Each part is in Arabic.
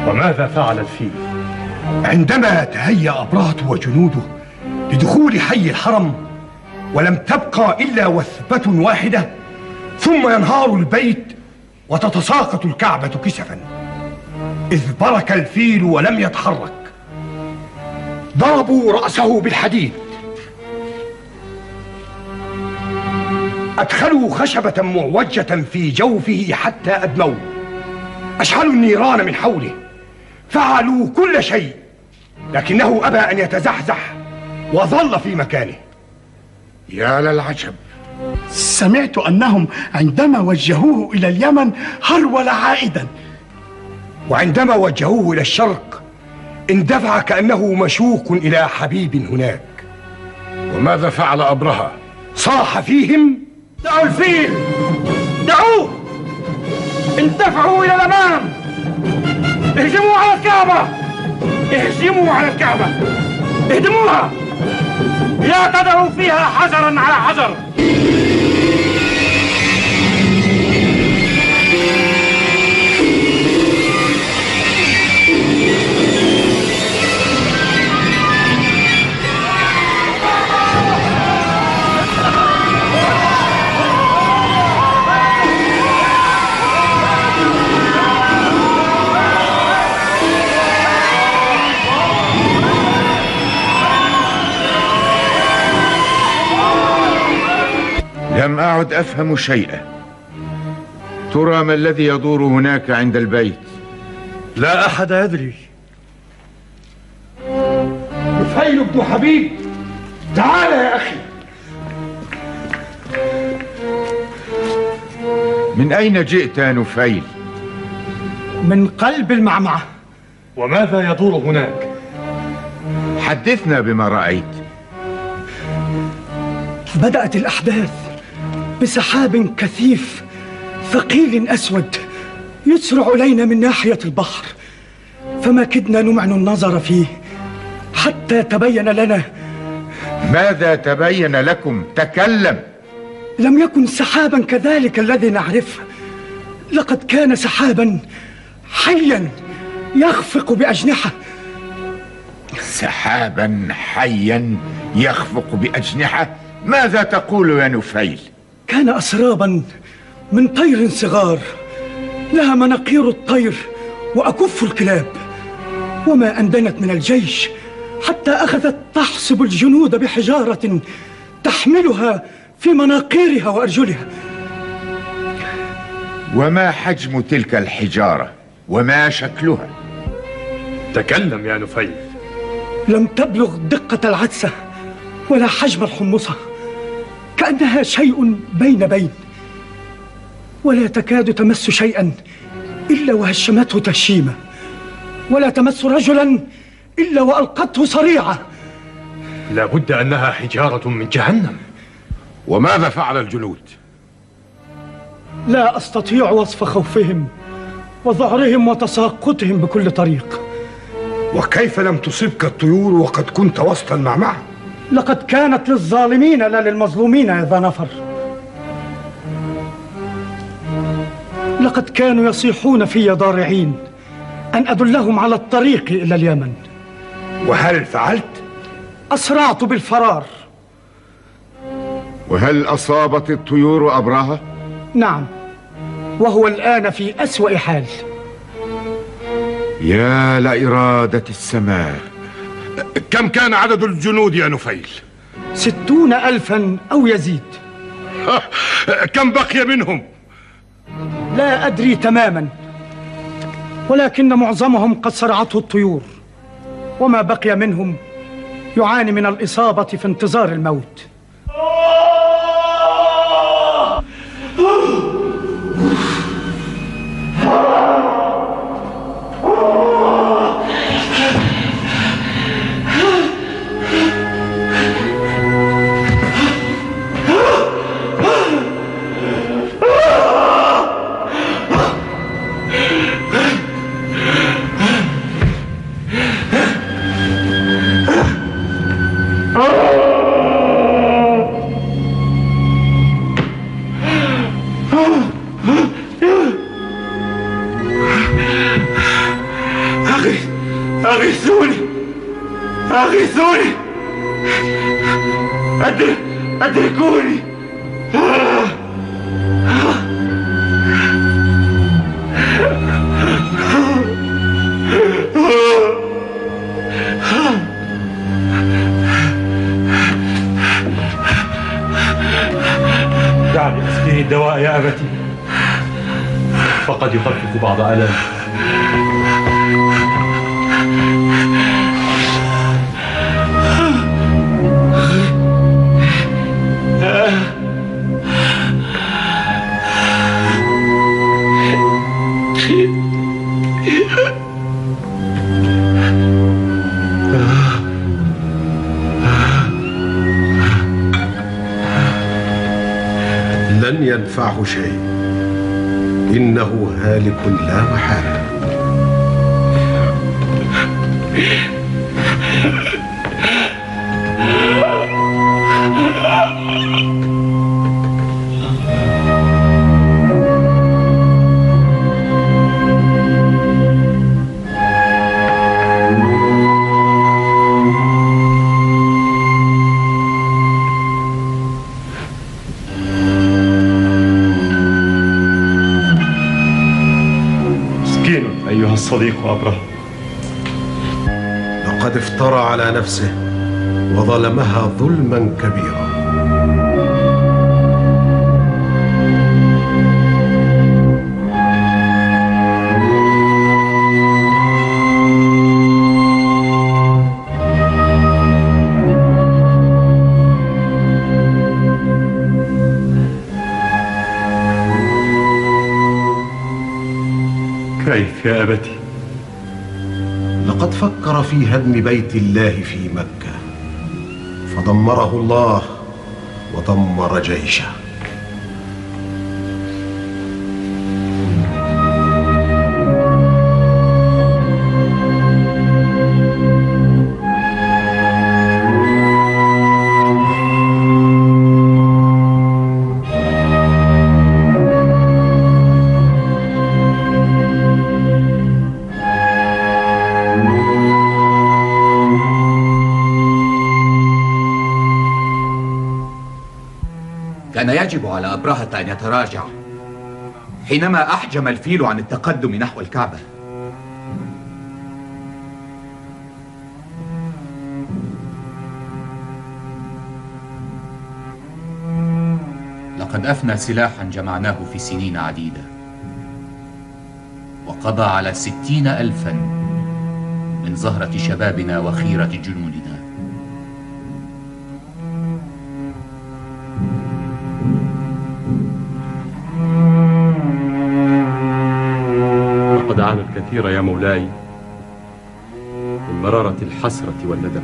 وماذا فعل الفيل؟ عندما تهيأ أبرهة وجنوده لدخول حي الحرم ولم تبقى إلا وثبة واحدة، ثم ينهار البيت وتتساقط الكعبة كسفا، إذ برك الفيل ولم يتحرك. ضربوا رأسه بالحديد، أدخلوا خشبة معوجة في جوفه حتى أدموه، أشعلوا النيران من حوله، فعلوا كل شيء، لكنه أبى أن يتزحزح وظل في مكانه. يا للعجب، سمعت أنهم عندما وجهوه إلى اليمن هرول عائدا، وعندما وجهوه إلى الشرق اندفع كأنه مشوق إلى حبيب هناك. وماذا فعل أبرهة؟ صاح فيهم: دعوا الفيل، دعوه، اندفعوا إلى الأمام، اهجموا على الكعبة، اهجموا على الكعبة، اهدموها، لا تدعوا فيها حجرا على حجر. لم أعد أفهم شيئا. ترى ما الذي يدور هناك عند البيت؟ لا أحد يدري. نفيل بن حبيب، تعال يا أخي. من أين جئت يا نفيل؟ من قلب المعمعة. وماذا يدور هناك؟ حدثنا بما رأيت. بدأت الأحداث بسحاب كثيف ثقيل أسود يسرع إلينا من ناحية البحر، فما كدنا نمعن النظر فيه حتى تبين لنا. ماذا تبين لكم؟ تكلم. لم يكن سحابا كذلك الذي نعرفه، لقد كان سحابا حيا يخفق بأجنحة. سحابا حيا يخفق بأجنحة؟ ماذا تقول يا نفيل؟ كان أسرابا من طير صغار لها مناقير الطير وأكف الكلاب، وما أندنت من الجيش حتى أخذت تحسب الجنود بحجارة تحملها في مناقيرها وأرجلها. وما حجم تلك الحجارة وما شكلها؟ تكلم يا نفيل. لم تبلغ دقة العدسة ولا حجم الحمصة، كأنها شيء بين بين، ولا تكاد تمس شيئا إلا وهشمته تهشيمة، ولا تمس رجلا إلا وألقته صريعة. لا بد أنها حجارة من جهنم. وماذا فعل الجنود؟ لا أستطيع وصف خوفهم وذعرهم وتساقطهم بكل طريق. وكيف لم تصبك الطيور وقد كنت وسط المعمعة؟ لقد كانت للظالمين لا للمظلومين يا ذا نفر. لقد كانوا يصيحون في ضارعين أن أدلهم على الطريق إلى اليمن. وهل فعلت؟ أسرعت بالفرار. وهل أصابت الطيور أبرهة؟ نعم، وهو الآن في أسوأ حال. يا لإرادة السماء. كم كان عدد الجنود يا نفيل؟ 60,000 أو يزيد. كم بقي منهم؟ لا أدري تماما، ولكن معظمهم قد صرعته الطيور، وما بقي منهم يعاني من الإصابة في انتظار الموت. أغيثوني أغيثوني، أدركوني. دعني أسقيه الدواء يا أبتي، فقد يخفف بعض آلامي. لن ينفعه شيء، إنه هالك لا محالة. أيها الصديق أبرهة، لقد افترى على نفسه وظلمها ظلما كبيرا. كيف يا أبتي؟ لقد فكر في هدم بيت الله في مكة، فدمره الله ودمر جيشه. كان يجب على أبرهة أن يتراجع حينما أحجم الفيل عن التقدم نحو الكعبة. لقد أفنى سلاحا جمعناه في سنين عديدة، وقضى على 60,000 من زهرة شبابنا وخيرة جنودنا. لقد عانى الكثير يا مولاي من مرارة الحسرة والندم.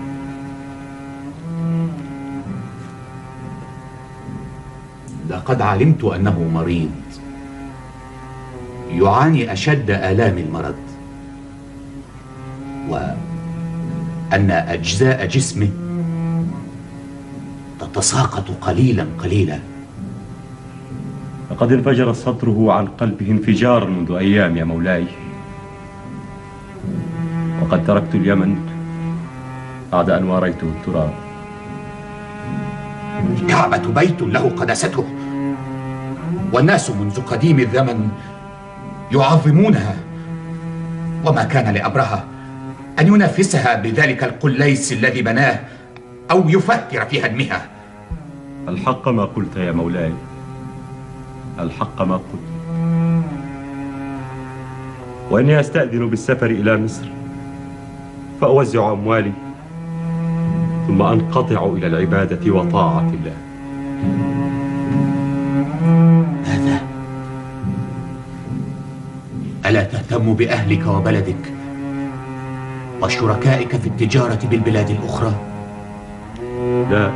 لقد علمت أنه مريض يعاني أشد آلام المرض، وأن أجزاء جسمه تتساقط قليلا قليلا. لقد انفجر صدره عن قلبه انفجارا منذ أيام يا مولاي، وقد تركت اليمن بعد أن واريته التراب. الكعبة بيت له قداسته، والناس منذ قديم الزمن يعظمونها، وما كان لأبرهة أن ينافسها بذلك القليس الذي بناه أو يفكر في هدمها. الحق ما قلت يا مولاي، الحق ما قلت. وإني أستأذن بالسفر إلى مصر فأوزع أموالي، ثم أنقطع إلى العبادة وطاعة الله. ماذا؟ ألا تهتم بأهلك وبلدك وشركائك في التجارة بالبلاد الأخرى؟ لا،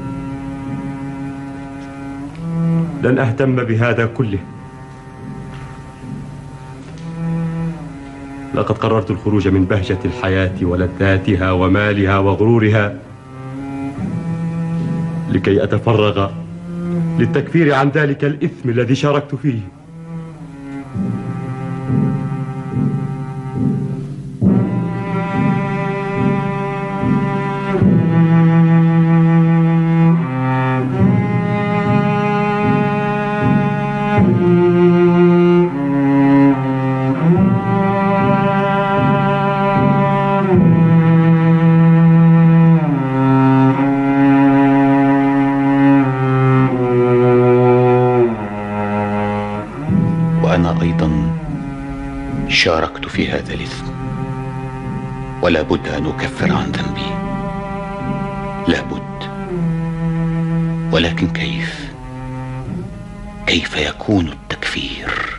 لن أهتم بهذا كله. لقد قررت الخروج من بهجة الحياة ولذاتها ومالها وغرورها لكي أتفرغ للتكفير عن ذلك الإثم الذي شاركت فيه. وقعت في هذا الإثم، ولا بد أن أكفر عن ذنبي، لا بد. ولكن كيف يكون التكفير؟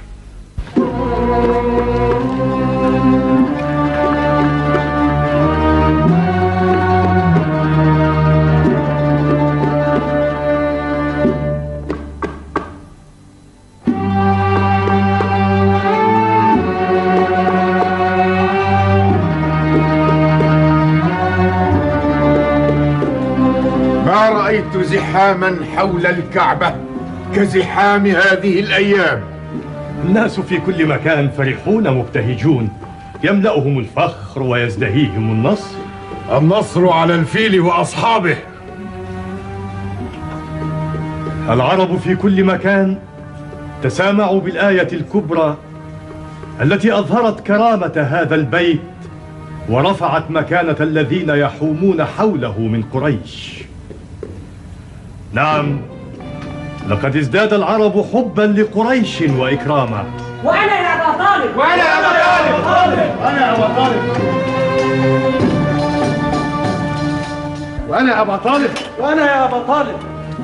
ما رأيت زحاما حول الكعبة كزحام هذه الأيام. الناس في كل مكان فرحون مبتهجون، يملأهم الفخر ويزدهيهم النصر. النصر على الفيل وأصحابه. العرب في كل مكان تسامعوا بالآية الكبرى التي أظهرت كرامة هذا البيت ورفعت مكانة الذين يحومون حوله من قريش. نعم، لقد ازداد العرب حبا لقريش وإكراما. وأنا يا أبا طالب، وأنا يا أبا طالب، وأنا يا أبا طالب، وأنا يا أبا طالب، وأنا يا أبا طالب.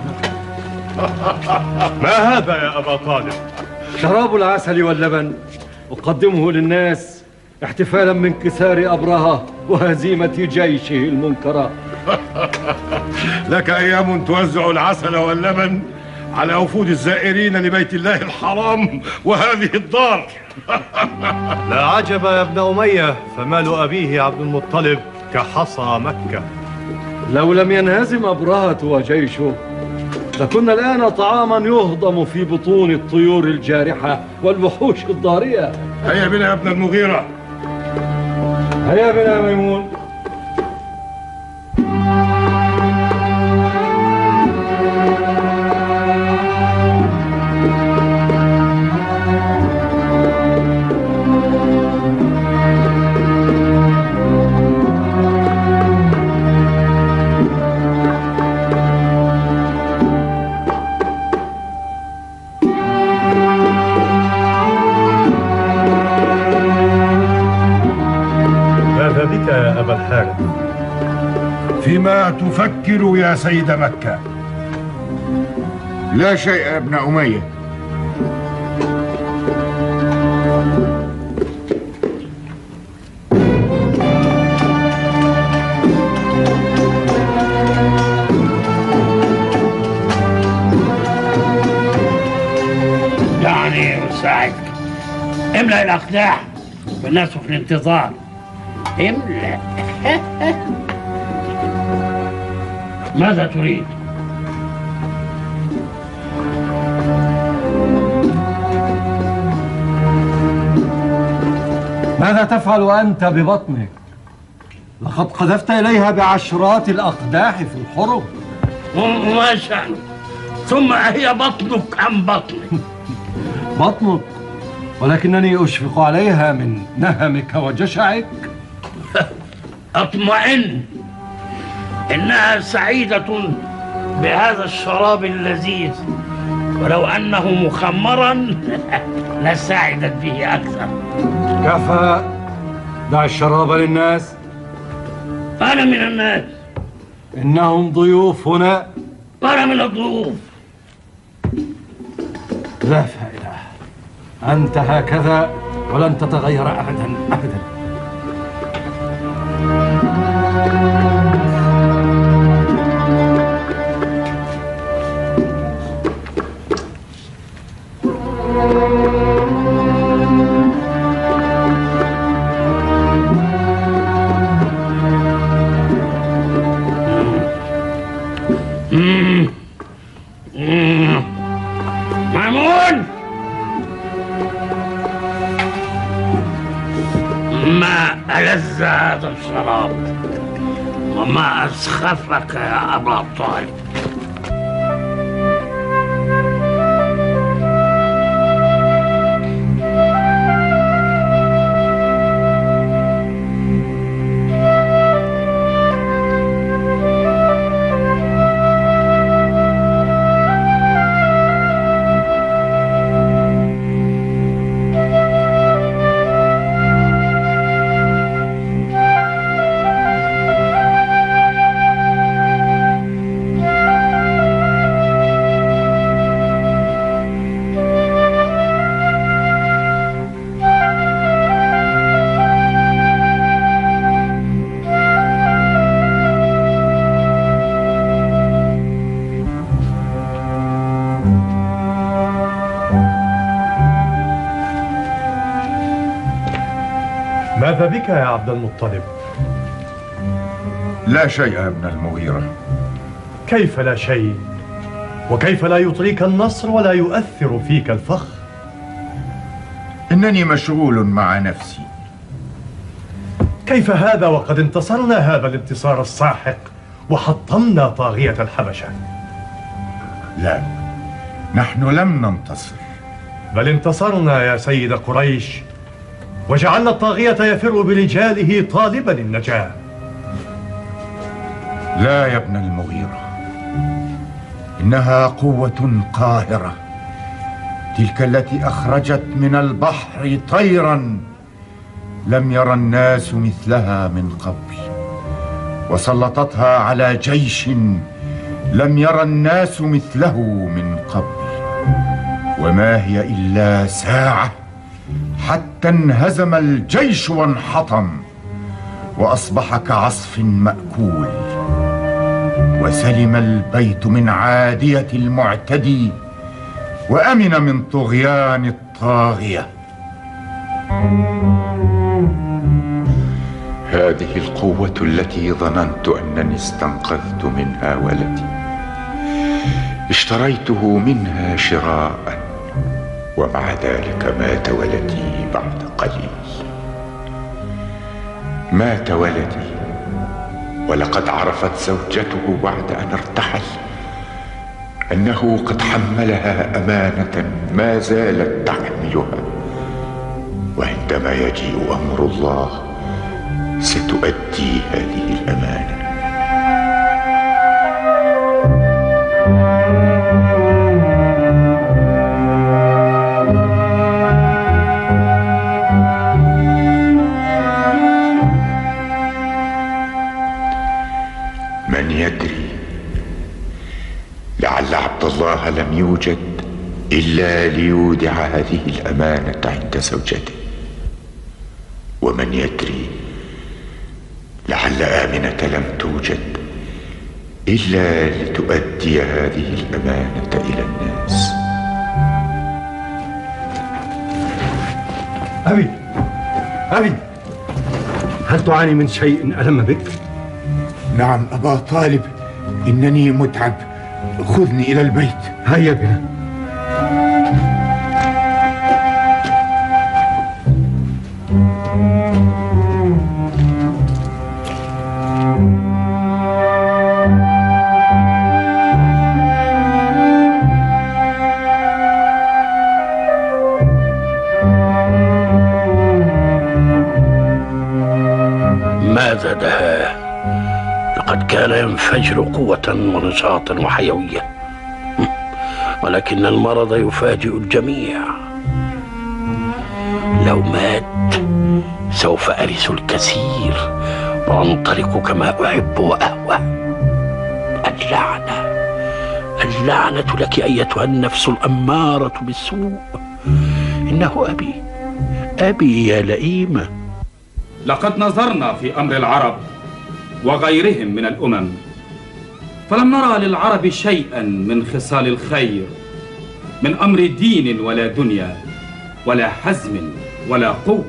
ما هذا يا أبا طالب؟ شراب العسل واللبن أقدمه للناس احتفالا من انكسار أبرهة وهزيمة جيشه المنكرة. لك أيام توزع العسل واللبن على وفود الزائرين لبيت الله الحرام وهذه الدار. لا عجب يا ابن أمية، فمال أبيه عبد المطلب كحصى مكة. لو لم ينهزم أبرهة وجيشه لكنا الآن طعاما يهضم في بطون الطيور الجارحة والوحوش الضارية. هيا بنا يا ابن المغيرة، هيا بنا يا ميمون. يا أبا الحارث؟ فيما تفكر يا سيد مكة؟ لا شيء يا ابن أمية. دعني أساعدك. املأ الأقداح والناس في الانتظار. املأ. ماذا تريد؟ ماذا تفعل أنت ببطنك؟ لقد قذفت إليها بعشرات الأقداح في الحرب. وما شأنك؟ ثم أهي بطنك أم بطني؟ بطنك، ولكنني أشفق عليها من نهمك وجشعك. أطمئن، إنها سعيدة بهذا الشراب اللذيذ، ولو أنه مخمرا لسعدت به أكثر. كفى، دع الشراب للناس. أنا من الناس. إنهم ضيوف هنا. أنا من الضيوف. لا فائدة، أنت هكذا ولن تتغير أبدا أبدا. مأمون، ما ألذ هذا الشراب وما أسخفك يا أبا طالب. ماذا بك يا عبد المطلب؟ لا شيء يا ابن المغيرة. كيف لا شيء؟ وكيف لا يطريك النصر ولا يؤثر فيك الفخر؟ إنني مشغول مع نفسي. كيف هذا وقد انتصرنا هذا الانتصار الساحق وحطمنا طاغية الحبشة؟ لا، نحن لم ننتصر، بل انتصرنا يا سيد قريش، وجعلنا الطاغية يفر برجاله طالبا النجاة. لا يا ابن المغيرة، إنها قوة قاهرة، تلك التي أخرجت من البحر طيرا لم يرى الناس مثلها من قبل، وسلطتها على جيش لم يرى الناس مثله من قبل، وما هي إلا ساعة حتى انهزم الجيش وانحطم وأصبح كعصف مأكول، وسلم البيت من عادية المعتدي وأمن من طغيان الطاغية. هذه القوة التي ظننت أنني استنقذت منها ولدي، اشتريته منها شراء، ومع ذلك مات ولدي بعد قليل. مات ولدي ولقد عرفت زوجته بعد أن ارتحل أنه قد حملها أمانة ما زالت تحملها، وعندما يجيء أمر الله ستؤدي هذه الأمانة. من يدري، لعل عبد الله لم يوجد إلا ليودع هذه الأمانة عند زوجته، ومن يدري، لعل آمنة لم توجد إلا لتؤدي هذه الأمانة إلى الناس. أبي، هل تعاني من شيء ألم بك؟ نعم أبا طالب، إنني متعب، خذني إلى البيت. هيا بنا. ماذا دهاه؟ لقد كان ينفجر قوة ونشاط وحيوية، ولكن المرض يفاجئ الجميع. لو مات سوف أرث الكثير وأنطلق كما أحب وأهوى. اللعنة لك أيتها النفس الأمارة بالسوء. إنه أبي يا لئيمة. لقد نظرنا في أمر العرب وغيرهم من الأمم، فلم نرى للعرب شيئا من خصال الخير، من أمر دين ولا دنيا ولا حزم ولا قوة.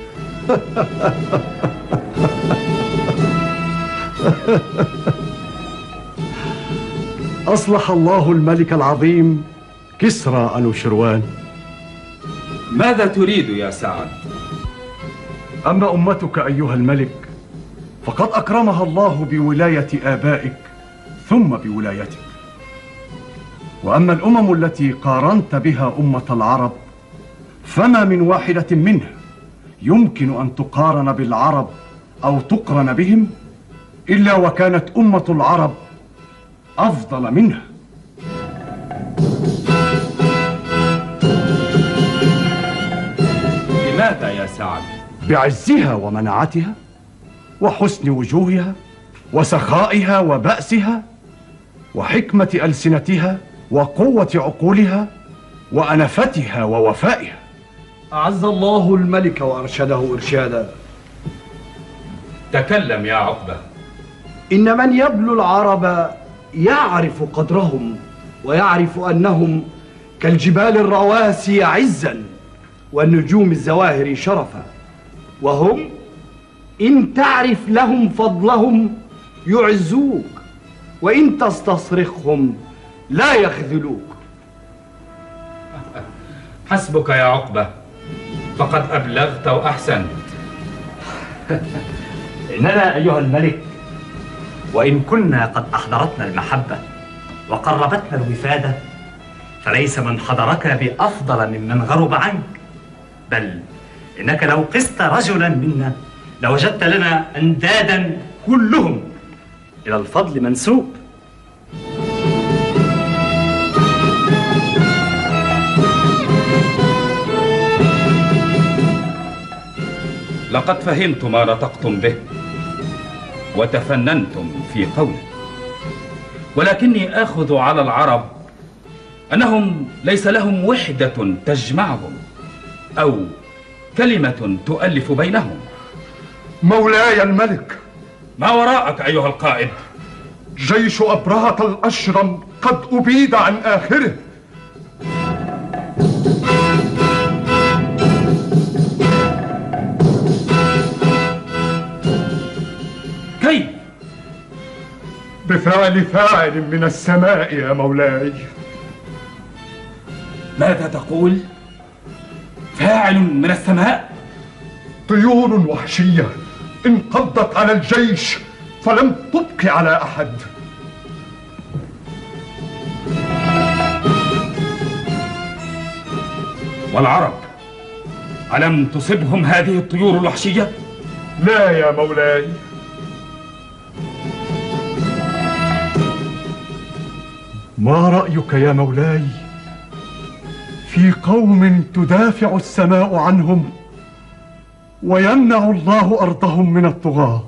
أصلح الله الملك العظيم كسرى أنوشروان. ماذا تريد يا سعد؟ أما أمتك أيها الملك فقد أكرمها الله بولاية آبائك ثم بولايتك، وأما الأمم التي قارنت بها أمة العرب فما من واحدة منها يمكن أن تقارن بالعرب أو تقرن بهم إلا وكانت أمة العرب أفضل منها. لماذا يا سعد؟ بعزها ومناعتها وحسن وجوهها وسخائها وبأسها وحكمة ألسنتها وقوة عقولها وأنفتها ووفائها. أعز الله الملك وأرشده إرشادا. تكلم يا عقبة. إن من يبلو العرب يعرف قدرهم ويعرف أنهم كالجبال الرواسي عزا والنجوم الزواهر شرفا، وهم إن تعرف لهم فضلهم يعزوك، وإن تستصرخهم لا يخذلوك. حسبك يا عقبة، فقد أبلغت وأحسنت. إننا أيها الملك وإن كنا قد أحضرتنا المحبة وقربتنا الوفادة، فليس من حضرك بأفضل ممن غرب عنك، بل إنك لو قست رجلا منا لوجدت لنا أندادا كلهم إلى الفضل منسوب. لقد فهمت ما نطقتم به وتفننتم في قوله، ولكني آخذ على العرب أنهم ليس لهم وحدة تجمعهم أو كلمة تؤلف بينهم. مولاي الملك، ما وراءك أيها القائد؟ جيش أبرهة الأشرم قد أبيد عن آخره. كيف؟ بفعل فاعل من السماء يا مولاي. ماذا تقول؟ فاعل من السماء؟ طيور وحشية انقضت على الجيش فلم تبق على أحد. والعرب ألم تصبهم هذه الطيور الوحشية؟ لا يا مولاي. ما رأيك يا مولاي في قوم تدافع السماء عنهم ويمنع الله أرضهم من الطغاة؟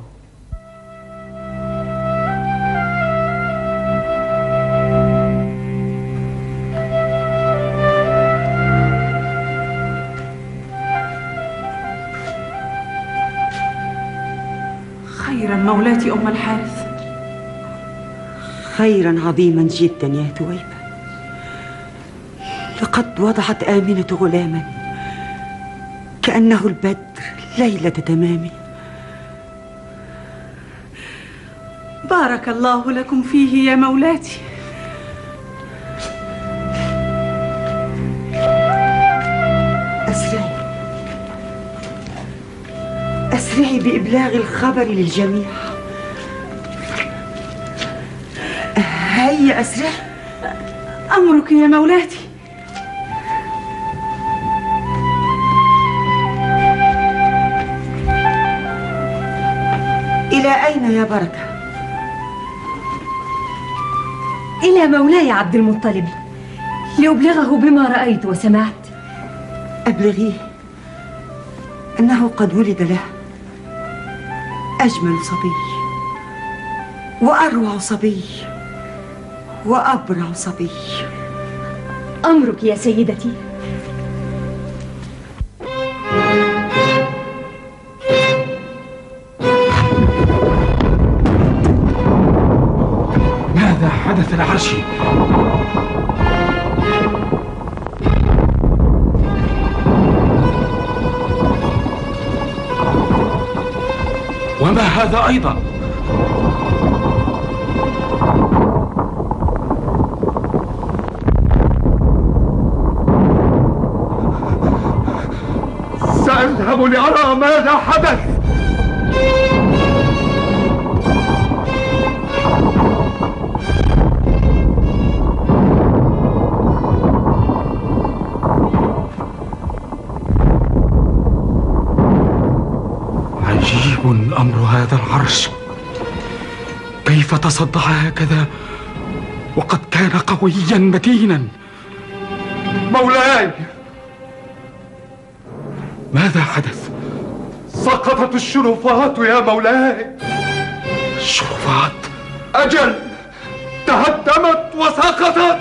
خيرا مولاتي أم الحارث. خيرا عظيما جدا يا ثويبة. لقد وضعت آمنة غلاما كأنه البدر ليلة تمامه. بارك الله لكم فيه يا مولاتي. أسرعي بإبلاغ الخبر للجميع. هيا أسرعي. أمرك يا مولاتي. إلى أين يا بركة؟ إلى مولاي عبد المطلب لأبلغه بما رأيت وسمعت. أبلغيه أنه قد ولد له أجمل صبي وأروع صبي وأبرع صبي. أمرك يا سيدتي. ماذا حدث لعرشي؟ وما هذا أيضا؟ سأذهب لأرى ماذا حدث. عجيب أمر هذا العرش، كيف تصدع هكذا وقد كان قويا متينا. مولاي، ماذا حدث؟ سقطت الشرفات يا مولاي. الشرفات؟ أجل، تهدمت وسقطت.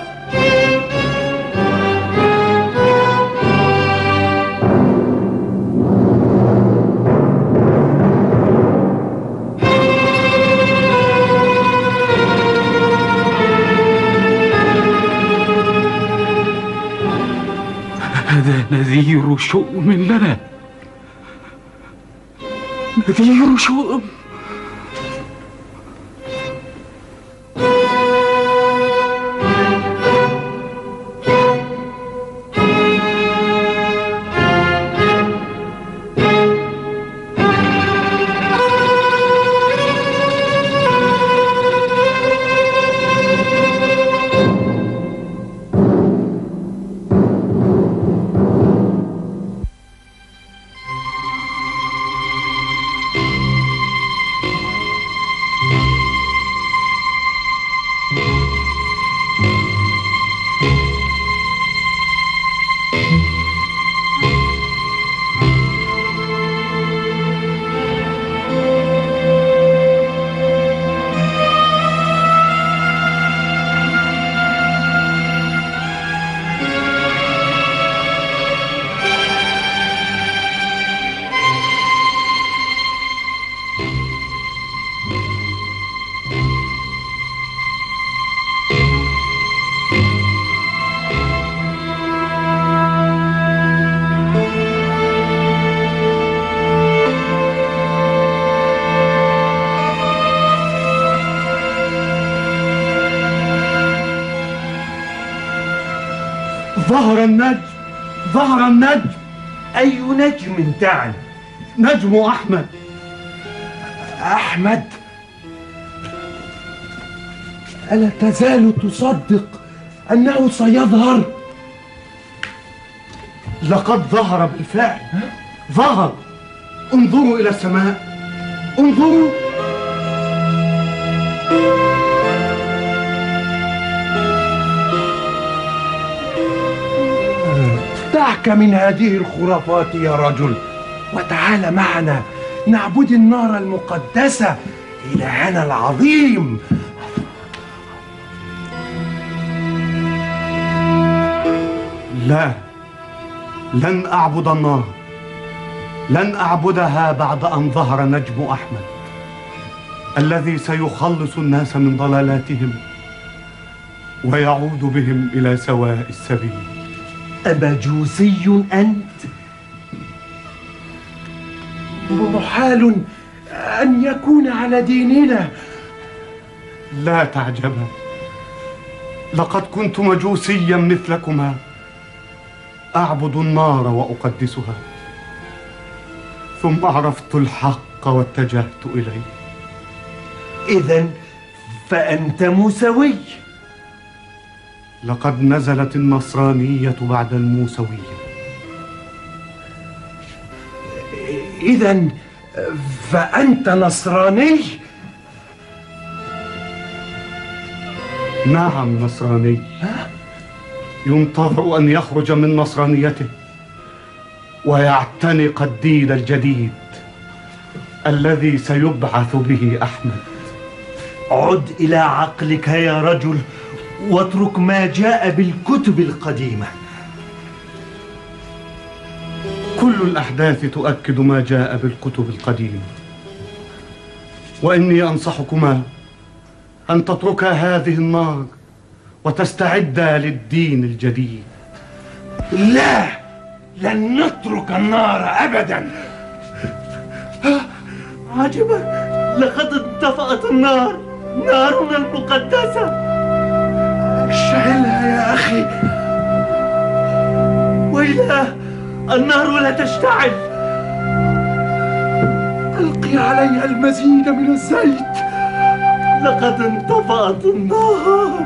هذا نذير شؤم لنا. نذير شؤم. ظهر النجم، ظهر النجم. أي نجم تعني؟ نجم أحمد. أحمد؟ ألا تزال تصدق أنه سيظهر؟ لقد ظهر بالفعل، ظهر. انظروا إلى السماء، انظروا. دعك من هذه الخرافات يا رجل، وتعال معنا نعبد النار المقدسة إلهنا العظيم. لا، لن أعبد النار، لن أعبدها بعد أن ظهر نجم أحمد الذي سيخلص الناس من ضلالاتهم ويعود بهم إلى سواء السبيل. أمجوسي أنت؟ محال أن يكون على ديننا. لا تعجبا، لقد كنت مجوسيا مثلكما، أعبد النار وأقدسها، ثم عرفت الحق واتجهت إليه. إذن فأنت موسوي. لقد نزلت النصرانية بعد الموسوية. إذن فأنت نصراني؟ نعم نصراني. ينتظر أن يخرج من نصرانيته ويعتنق الدين الجديد الذي سيبعث به أحمد. عد إلى عقلك يا رجل، واترك ما جاء بالكتب القديمة. كل الأحداث تؤكد ما جاء بالكتب القديمة، وإني أنصحكما أن تتركا هذه النار وتستعدا للدين الجديد. لا، لن نترك النار أبدا. عجبا، لقد انطفأت النار، نارنا المقدسة. اشعلها يا أخي. ويلا، النار لا تشتعل. ألقي عليها المزيد من الزيت. لقد انطفأت النار.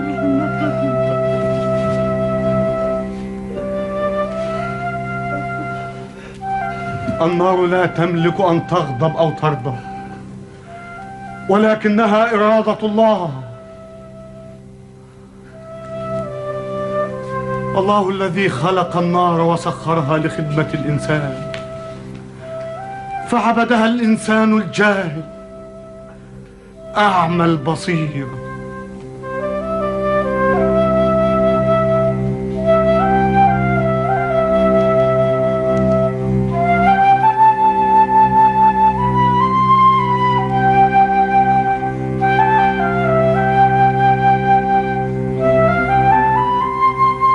النار لا تملك أن تغضب أو ترضى، ولكنها إرادة الله. الله الذي خلق النار وسخرها لخدمة الإنسان، فعبدها الإنسان الجاهل أعمى البصير.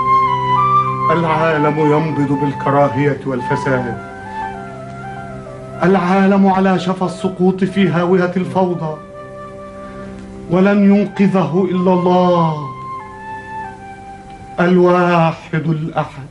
العالم ينبض بالكراهية والفساد، العالم على شفا السقوط في هاوية الفوضى، ولن ينقذه إلا الله الواحد الأحد.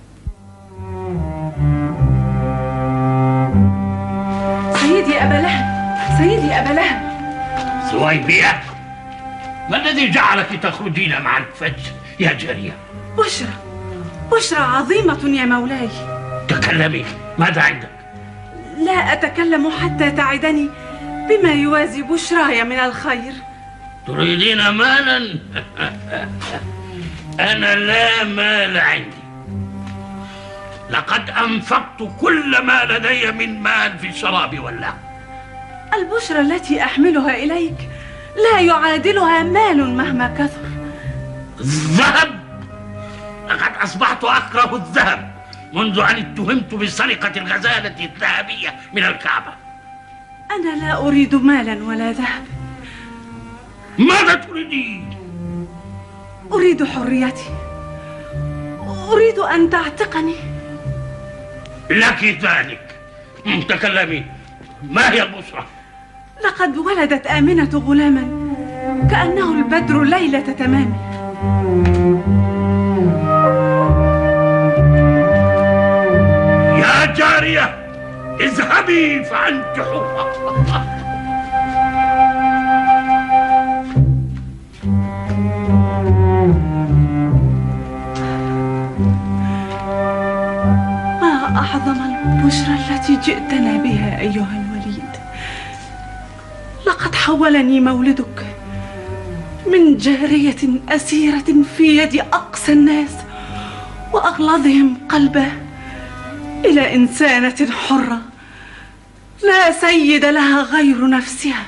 سيدي أبا لهب، سيدي أبا لهب. سويبية، ما الذي جعلك تخرجين مع الفجر يا جارية؟ بشرى عظيمة يا مولاي. تكلمي، ماذا عندك؟ لا أتكلم حتى تعدني بما يوازي بشراي من الخير. تريدين مالا؟ أنا لا مال عندي. لقد أنفقت كل ما لدي من مال في الشراب واللهو. البشرى التي أحملها إليك لا يعادلها مال مهما كثر. الذهب؟ لقد أصبحت أكره الذهب منذ أن اتهمت بسرقة الغزالة الذهبية من الكعبة. أنا لا أريد مالا ولا ذهب. ماذا تريدين؟ أريد حريتي، أريد أن تعتقني. لك ذلك. تكلمي، ما هي البشرى؟ لقد ولدت آمنة غلاما كأنه البدر ليلة تمامه. يا جارية، اذهبي فأنت حرة. ما أعظم البشرى التي جئتنا بها أيها الوليد. لقد حولني مولدك من جارية أسيرة في يد أقسى الناس وأغلظهم قلبا إلى إنسانة حرة لا سيد لها غير نفسها.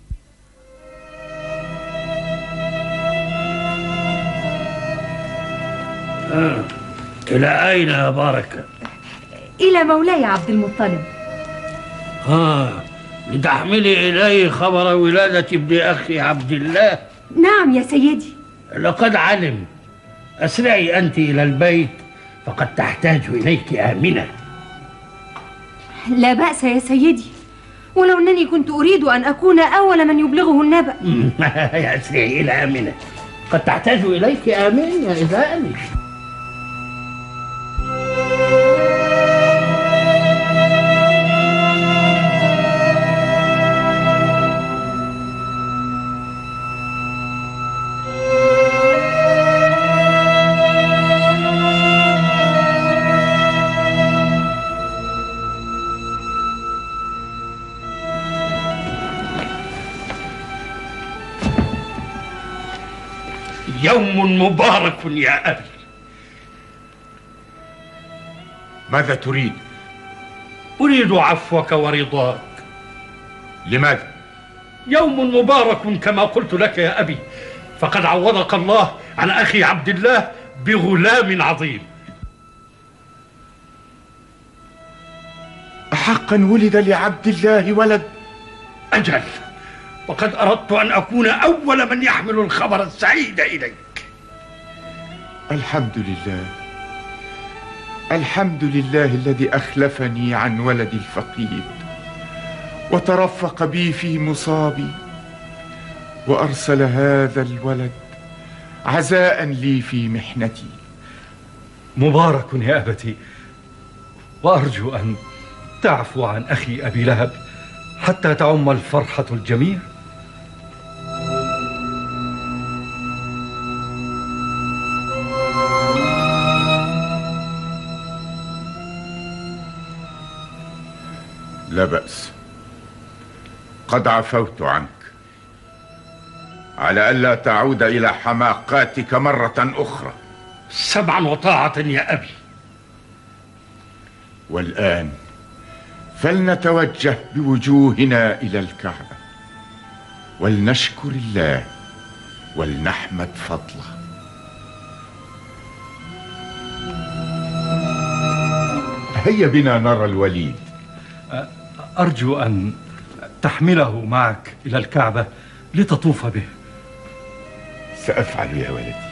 إلى أين يا باركة؟ إلى مولاي عبد المطلب. لتحملي إليه خبر ولادة ابن أخي عبد الله. نعم يا سيدي. لقد علم. أسرعي أنت إلى البيت فقد تحتاج إليك آمنة. لا بأس يا سيدي، ولو أنني كنت أريد أن أكون أول من يبلغه النبأ. يا أسرعي إلى آمنة، قد تحتاج إليك آمنة يا إذاني. يوم مبارك يا أبي. ماذا تريد؟ أريد عفوك ورضاك. لماذا؟ يوم مبارك كما قلت لك يا أبي، فقد عوضك الله عن أخي عبد الله بغلام عظيم. أحقا ولد لعبد الله ولد؟ أجل، وقد أردت أن أكون أول من يحمل الخبر السعيد إليك. الحمد لله، الحمد لله الذي أخلفني عن ولدي الفقيد وترفق بي في مصابي وأرسل هذا الولد عزاء لي في محنتي. مبارك يا أبتي، وأرجو أن تعفو عن أخي أبي لهب حتى تعم الفرحة الجميع. لا بأس، قد عفوت عنك على ألا تعود إلى حماقاتك مرة أخرى. سمعا وطاعة يا أبي. والآن فلنتوجه بوجوهنا إلى الكعبة ولنشكر الله ولنحمد فضله. هيا بنا نرى الوليد. أرجو أن تحمله معك إلى الكعبة لتطوف به. سأفعل يا ولدي.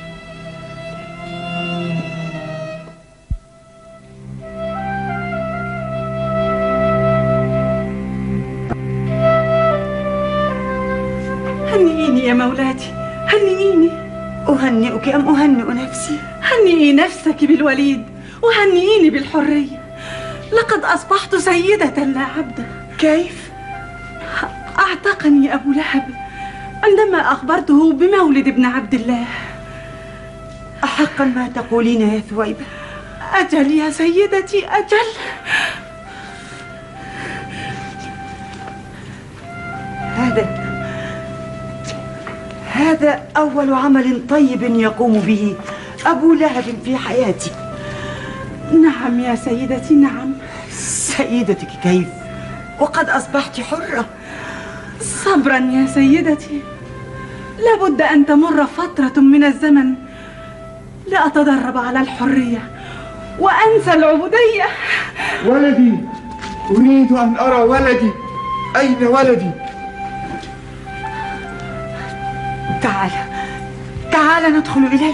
هنئيني يا مولاتي، هنئيني. أهنئك أم أهنئ نفسي؟ هنئي نفسك بالوليد وهنئيني بالحرية. لقد أصبحت سيدة لا عبدا. كيف؟ أعتقني أبو لهب عندما أخبرته بمولد ابن عبد الله. أحقا ما تقولين يا ثويبة؟ أجل يا سيدتي، أجل. هذا أول عمل طيب يقوم به أبو لهب في حياتي. نعم يا سيدتي، نعم. سيدتك كيف؟ وقد أصبحت حرة. صبرا يا سيدتي، لابد أن تمر فترة من الزمن لأتدرب على الحرية وأنسى العبودية. ولدي، أريد أن أرى ولدي. أين ولدي؟ تعال ندخل إليه.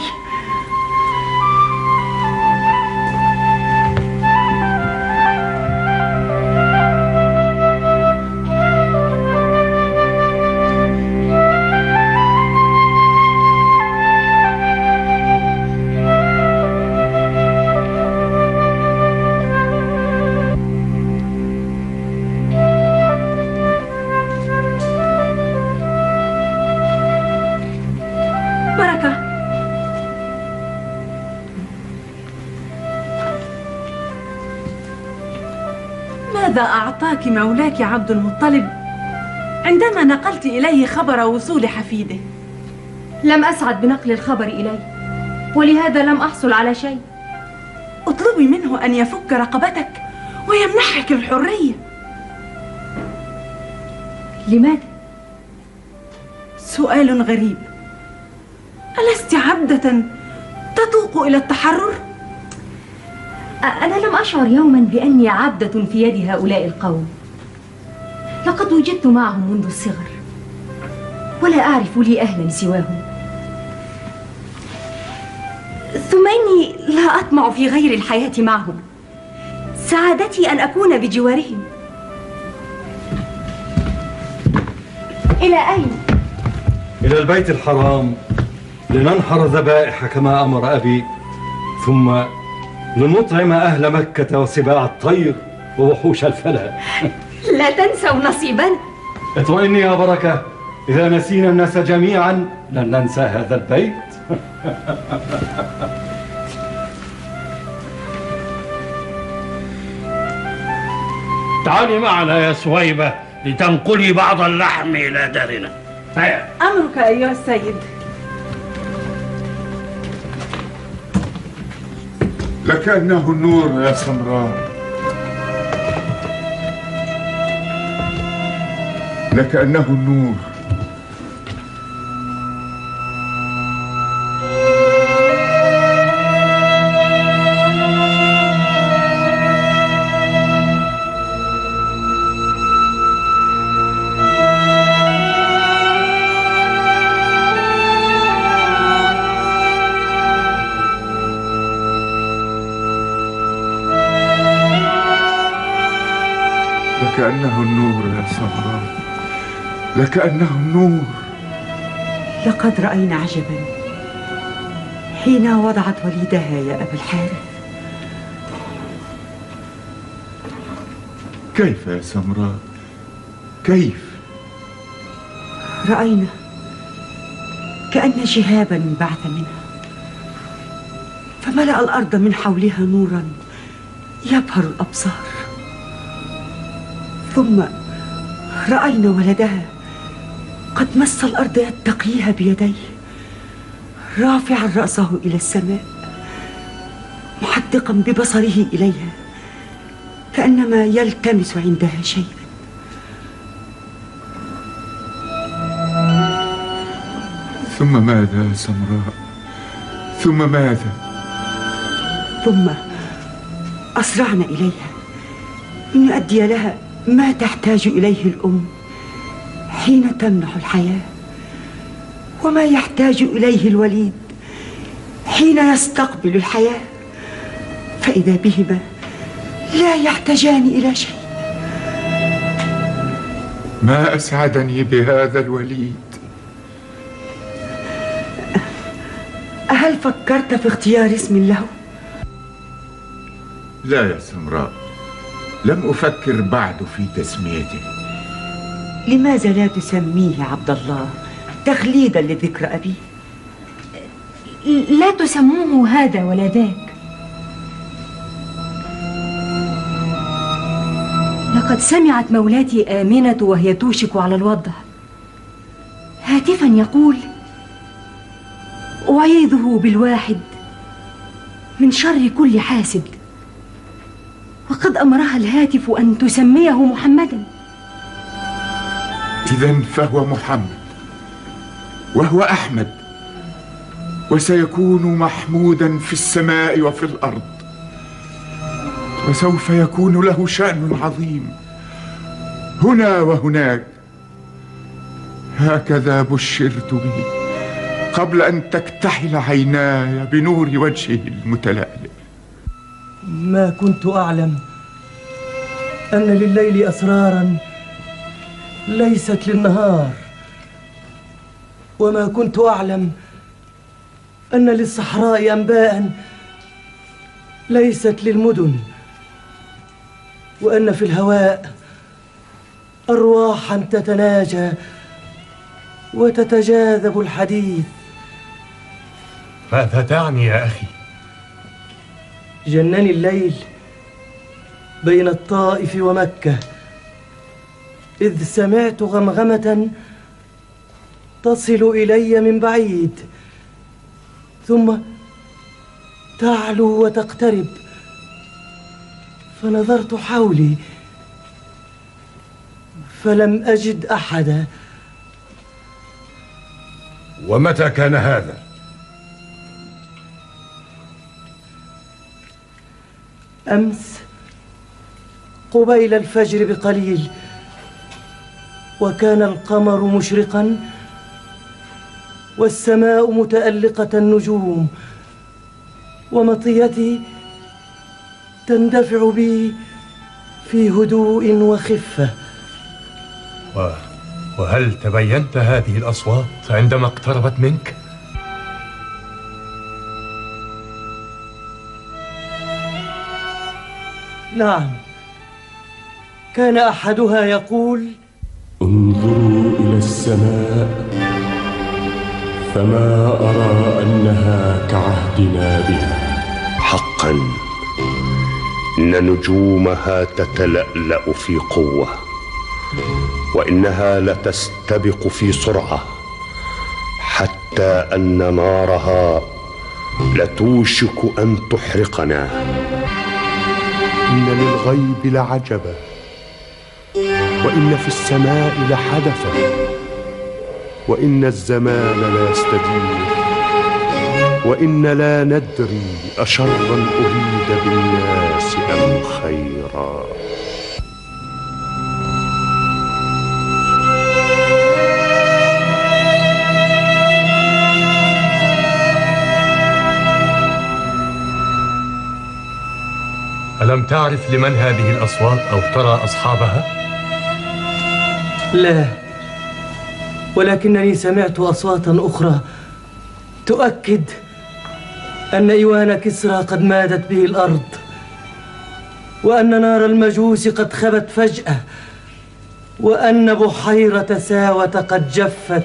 ماذا أعطاك مولاك عبد المطلب عندما نقلت إليه خبر وصول حفيده؟ لم أسعد بنقل الخبر إليه، ولهذا لم أحصل على شيء. اطلبي منه أن يفك رقبتك ويمنحك الحرية. لماذا؟ سؤال غريب. ألست عبدة تتوق إلى التحرر؟ أنا لم أشعر يوما بأني عبدة في يد هؤلاء القوم. لقد وجدت معهم منذ الصغر، ولا أعرف لي أهلا سواهم. ثم إني لا أطمع في غير الحياة معهم. سعادتي أن أكون بجوارهم. إلى أين؟ إلى البيت الحرام لننحر الذبائح كما أمر أبي، ثم لنطعم أهل مكة وسباع الطير ووحوش الفلا. لا تنسوا نصيبنا. اطمئني يا بركة، إذا نسينا الناس جميعا لن ننسى هذا البيت. تعالي معنا يا سويبة لتنقلي بعض اللحم إلى دارنا. هيا. أمرك أيها السيد. لكأنه النور يا سمراء، لكأنه النور. لكأنه النور يا سمراء، لكأنه النور. لقد رأينا عجبا حين وضعت وليدها يا أبا الحارث. كيف يا سمراء؟ كيف؟ رأينا كأن شهابا انبعث منها فملأ الأرض من حولها نورا يبهر الأبصار. ثم رأينا ولدها قد مس الأرض يتقيها بيديه، رافعا رأسه إلى السماء، محدقا ببصره إليها كأنما يلتمس عندها شيئا. ثم ماذا يا سمراء؟ ثم ماذا؟ ثم أسرعنا إليها لنؤدي لها ما تحتاج إليه الأم حين تمنح الحياة، وما يحتاج إليه الوليد حين يستقبل الحياة، فإذا بهما لا يحتاجان إلى شيء. ما أسعدني بهذا الوليد. هل فكرت في اختيار اسم له؟ لا يا سمراء، لم أفكر بعد في تسميته. لماذا لا تسميه عبد الله تخليدا لذكر أبيه؟ لا تسموه هذا ولا ذاك. لقد سمعت مولاتي آمنة وهي توشك على الوضع هاتفا يقول: أعيذه بالواحد من شر كل حاسد، وقد أمرها الهاتف أن تسميه محمدا. إذن فهو محمد وهو أحمد، وسيكون محمودا في السماء وفي الأرض، وسوف يكون له شأن عظيم هنا وهناك. هكذا بشرت به قبل أن تكتحل عيناي بنور وجهه المتلألئ. ما كنت أعلم أن لليل أسرارا ليست للنهار، وما كنت أعلم أن للصحراء أنباء ليست للمدن، وأن في الهواء أرواحا تتناجى وتتجاذب الحديث. ماذا تعني يا أخي؟ جنني الليل بين الطائف ومكة، إذ سمعت غمغمة تصل إلي من بعيد، ثم تعلو وتقترب، فنظرت حولي فلم أجد أحدا. ومتى كان هذا؟ أمس قبيل الفجر بقليل، وكان القمر مشرقا والسماء متألقة النجوم، ومطيتي تندفع بي في هدوء وخفة. وهل تبينت هذه الأصوات عندما اقتربت منك؟ نعم، كان أحدها يقول: انظروا إلى السماء فما أرى أنها كعهدنا بها. حقا إن نجومها تتلألأ في قوة، وإنها لتستبق في سرعة، حتى أن نارها لتوشك أن تحرقنا. إن للغيب لعجبا، وإن في السماء لحدثا، وإن الزمان لا يستدير، وإن لا ندري أشرا أريد بالناس أم خيرا. ألم تعرف لمن هذه الأصوات أو ترى أصحابها؟ لا، ولكنني سمعت أصواتا أخرى تؤكد أن إيوان كسرى قد مادت به الأرض، وأن نار المجوس قد خبت فجأة، وأن بحيرة ساوة قد جفت.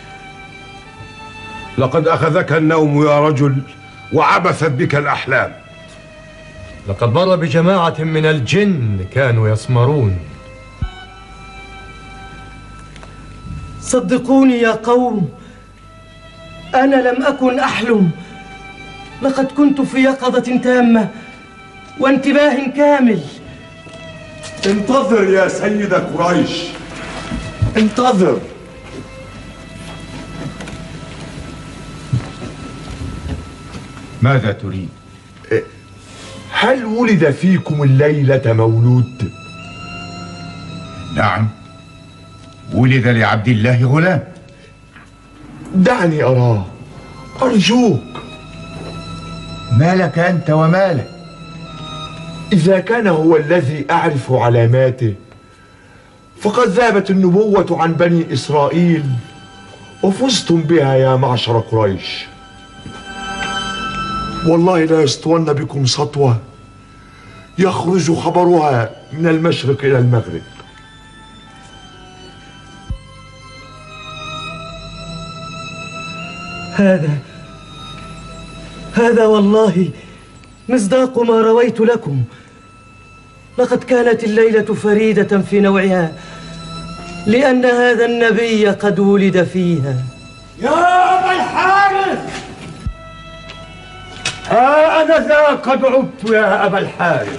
لقد أخذك النوم يا رجل وعبثت بك الأحلام. لقد مر بجماعة من الجن كانوا يسمرون. صدقوني يا قوم، أنا لم أكن أحلم، لقد كنت في يقظة تامة وانتباه كامل. انتظر يا سيد قريش، انتظر. ماذا تريد؟ هل ولد فيكم الليلة مولود؟ نعم، ولد لعبد الله غلام. دعني أراه أرجوك. ما لك أنت وما لك؟ إذا كان هو الذي أعرف علاماته فقد ذهبت النبوة عن بني إسرائيل وفزتم بها يا معشر قريش. والله لا يسطون بكم سطوة يخرج خبرها من المشرق إلى المغرب. هذا والله مصداق ما رويت لكم. لقد كانت الليلة فريدة في نوعها، لأن هذا النبي قد ولد فيها. يا أبا الحارث، ها أنا ذا قد عدت يا أبا الحارث.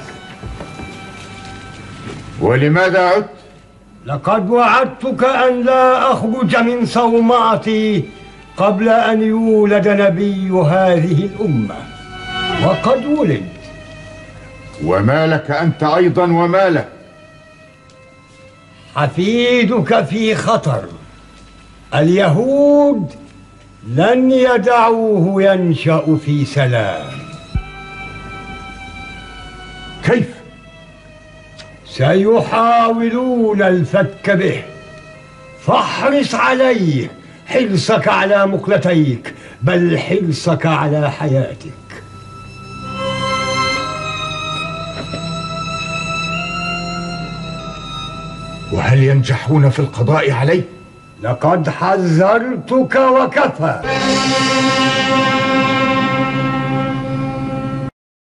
ولماذا عدت؟ لقد وعدتك أن لا أخرج من صومعتي قبل أن يولد نبي هذه الأمة، وقد ولد. وما لك أنت أيضا وما لك؟ حفيدك في خطر. اليهود لن يدعوه ينشأ في سلام. كيف؟ سيحاولون الفك به، فاحرص عليه حرصك على مقلتيك، بل حرصك على حياتك. وهل ينجحون في القضاء عليه؟ لقد حذرتك وكفى.